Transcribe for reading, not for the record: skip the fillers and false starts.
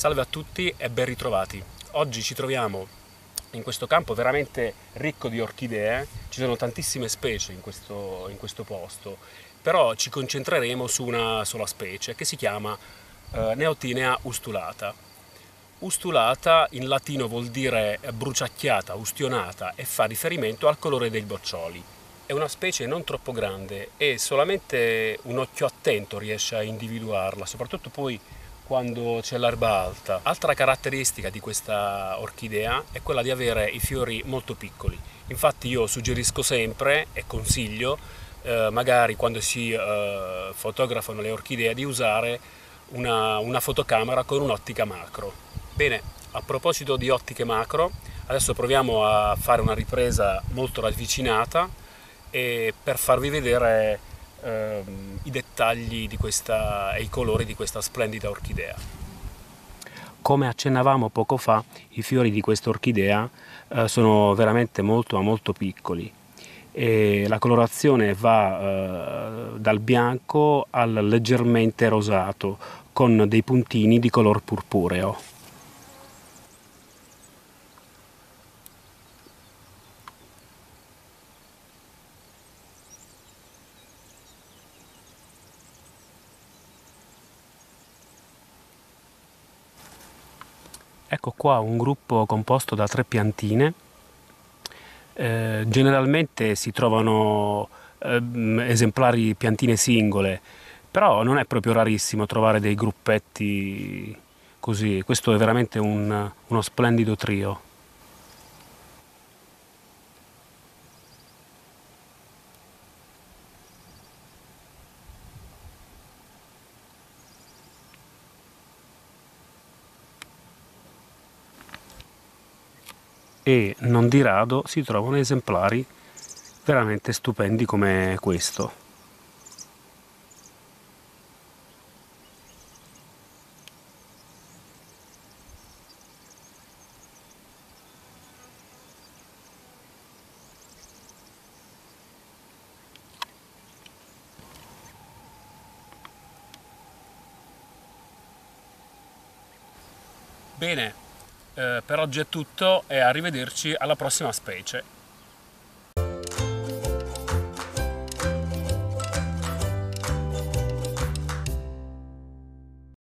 Salve a tutti e ben ritrovati. Oggi ci troviamo in questo campo veramente ricco di orchidee, ci sono tantissime specie in questo posto, però ci concentreremo su una sola specie che si chiama Neotinea ustulata. Ustulata in latino vuol dire bruciacchiata, ustionata e fa riferimento al colore dei boccioli. È una specie non troppo grande e solamente un occhio attento riesce a individuarla, soprattutto poi quando c'è l'erba alta. Altra caratteristica di questa orchidea è quella di avere i fiori molto piccoli. Infatti io suggerisco sempre e consiglio, magari quando si fotografano le orchidee, di usare una fotocamera con un'ottica macro. Bene, a proposito di ottiche macro, adesso proviamo a fare una ripresa molto ravvicinata e per farvi vedere i dettagli di e i colori di questa splendida orchidea. Come accennavamo poco fa, i fiori di questa orchidea sono veramente molto piccoli e la colorazione va dal bianco al leggermente rosato con dei puntini di color purpureo. Ecco qua un gruppo composto da 3 piantine. Generalmente si trovano esemplari piantine singole, però non è proprio rarissimo trovare dei gruppetti così. Questo è veramente uno splendido trio. E non di rado si trovano esemplari veramente stupendi come questo. Bene, per oggi è tutto e arrivederci alla prossima specie.